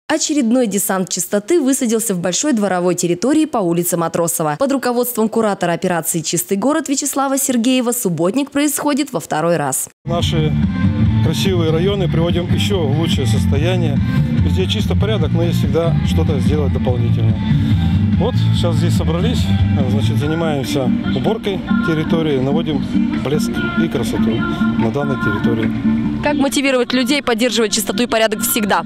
Очередной десант чистоты высадился в большой дворовой территории по улице Матросова. Под руководством куратора операции «Чистый город» Вячеслава Сергеева субботник происходит во второй раз. Наши красивые районы приводим еще в лучшее состояние. Везде чисто порядок, но есть всегда что-то сделать дополнительно. Вот сейчас здесь собрались, значит, занимаемся уборкой территории, наводим блеск и красоту на данной территории. Как мотивировать людей поддерживать чистоту и порядок всегда?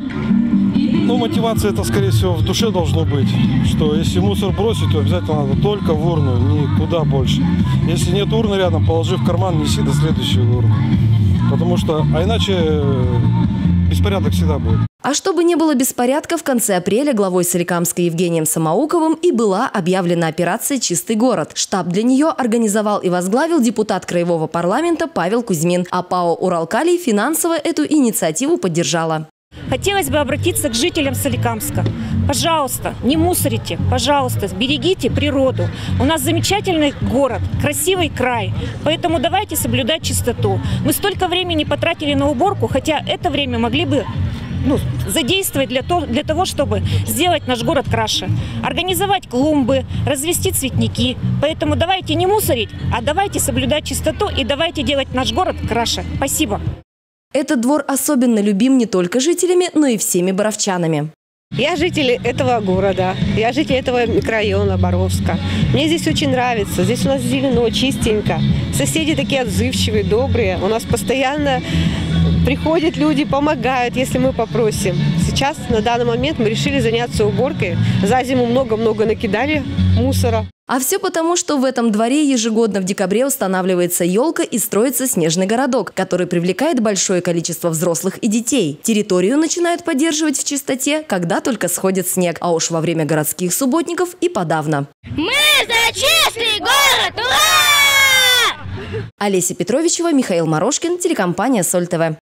Ну, мотивация это, скорее всего, в душе должно быть, что если мусор бросить, то обязательно надо только в урну, никуда больше. Если нет урны рядом, положи в карман, неси до следующей урны. Потому что, иначе беспорядок всегда будет. А чтобы не было беспорядка, в конце апреля главой Соликамска Евгением Самоуковым и была объявлена операция «Чистый город». Штаб для нее организовал и возглавил депутат Краевого парламента Павел Кузьмин, а ПАО «Уралкалий» финансово эту инициативу поддержала. Хотелось бы обратиться к жителям Соликамска. Пожалуйста, не мусорите, пожалуйста, берегите природу. У нас замечательный город, красивый край, поэтому давайте соблюдать чистоту. Мы столько времени потратили на уборку, хотя это время могли бы задействовать для того, чтобы сделать наш город краше. Организовать клумбы, развести цветники. Поэтому давайте не мусорить, а давайте соблюдать чистоту и давайте делать наш город краше. Спасибо. Этот двор особенно любим не только жителями, но и всеми боровчанами. Я житель этого города, я житель этого микрорайона Боровска. Мне здесь очень нравится, здесь у нас зелено, чистенько. Соседи такие отзывчивые, добрые. У нас постоянно приходят люди, помогают, если мы попросим. Сейчас, на данный момент, мы решили заняться уборкой. За зиму много-много накидали мусора. А все потому, что в этом дворе ежегодно в декабре устанавливается елка и строится снежный городок, который привлекает большое количество взрослых и детей. Территорию начинают поддерживать в чистоте, когда только сходит снег, а уж во время городских субботников и подавно. Мы за чистый город! Ура! Олеся Петровичева, Михаил Морошкин, телекомпания «Соль ТВ».